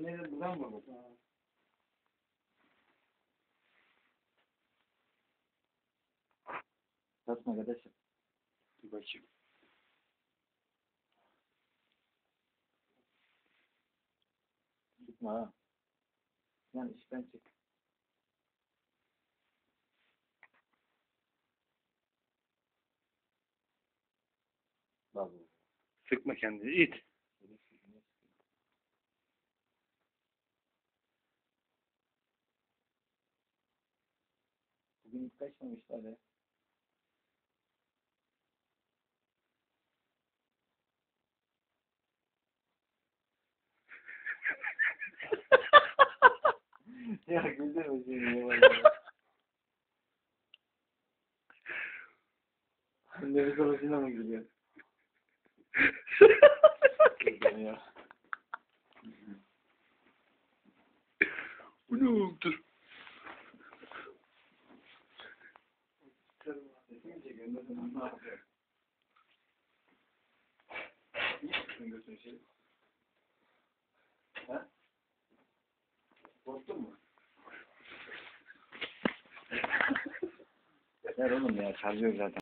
Nerede buradan mı bu? Basma arkadaşım. Dur bakayım. Tutma ha. Yani işten çık. Bak. Sıkma kendini. İt. Bugün hiç kaçmamışlar ya. Ya güldürme seni ya. Nefes alışına mı gülüyor? Güldürme ya. Bu ne oğlum? Dur. Sesini çekiyor. Ne yapıyor? İyi götür şey. Ha? Korktun mu? Ver oğlum ya, çarpıyor zaten.